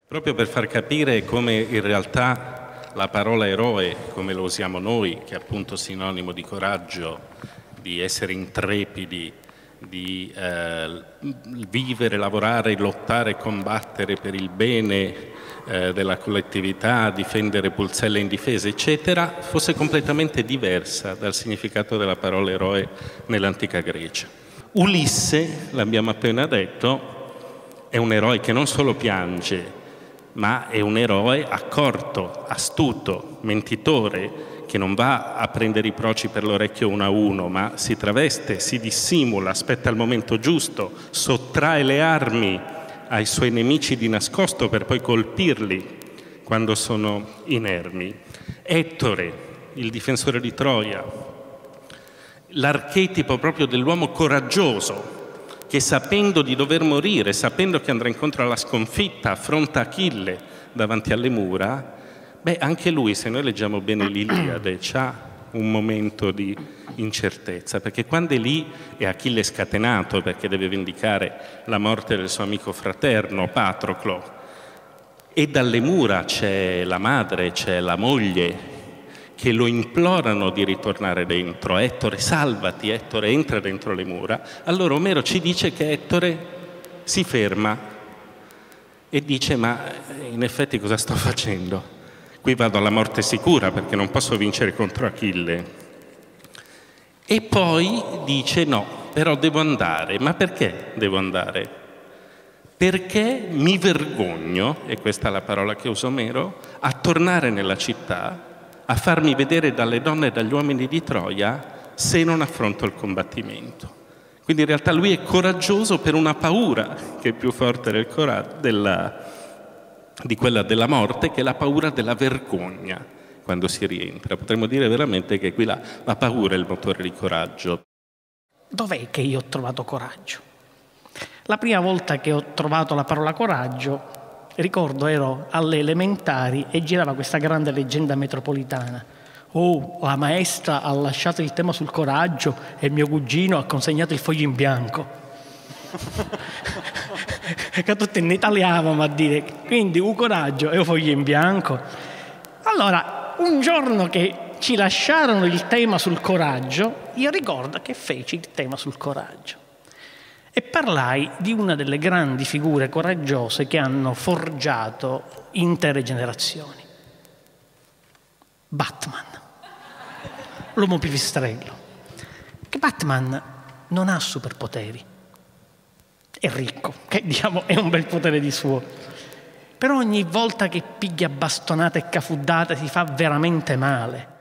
Proprio per far capire come in realtà la parola eroe, come lo usiamo noi, che è appunto sinonimo di coraggio, di essere intrepidi, di vivere, lavorare, lottare e combattere per il bene della collettività, difendere pulzelle indifese, eccetera, fosse completamente diversa dal significato della parola eroe nell'antica Grecia. Ulisse, l'abbiamo appena detto, è un eroe che non solo piange, ma è un eroe accorto, astuto, mentitore, che non va a prendere i proci per l'orecchio uno a uno, ma si traveste, si dissimula, aspetta il momento giusto, sottrae le armi ai suoi nemici di nascosto per poi colpirli quando sono inermi. Ettore, il difensore di Troia, l'archetipo proprio dell'uomo coraggioso, che sapendo di dover morire, sapendo che andrà incontro alla sconfitta, affronta Achille davanti alle mura. Beh, anche lui, se noi leggiamo bene l'Iliade, c'ha un momento di incertezza, perché quando è lì è Achille scatenato perché deve vendicare la morte del suo amico fraterno Patroclo, e dalle mura c'è la madre, c'è la moglie che lo implorano di ritornare dentro. Ettore, salvati, Ettore, entra dentro le mura. Allora Omero ci dice che Ettore si ferma e dice: ma in effetti cosa sto facendo? Qui vado alla morte sicura perché non posso vincere contro Achille. E poi dice: no, però devo andare. Ma perché devo andare? Perché mi vergogno, e questa è la parola che usa Omero, a tornare nella città, a farmi vedere dalle donne e dagli uomini di Troia se non affronto il combattimento. Quindi in realtà lui è coraggioso per una paura che è più forte di quella della morte, che è la paura della vergogna quando si rientra. Potremmo dire veramente che qui la paura è il motore di coraggio. Dov'è che io ho trovato coraggio? La prima volta che ho trovato la parola coraggio, ricordo ero alle elementari e girava questa grande leggenda metropolitana. Oh, la maestra ha lasciato il tema sul coraggio e mio cugino ha consegnato il foglio in bianco. Che tutti in italiano, ma a dire, quindi un coraggio e un foglio in bianco. Allora, un giorno che ci lasciarono il tema sul coraggio, io ricordo che feci il tema sul coraggio e parlai di una delle grandi figure coraggiose che hanno forgiato intere generazioni. Batman, l'uomo pipistrello. Che Batman non ha superpoteri, è ricco, che diciamo è un bel potere di suo, però ogni volta che piglia bastonate e cafuddate si fa veramente male.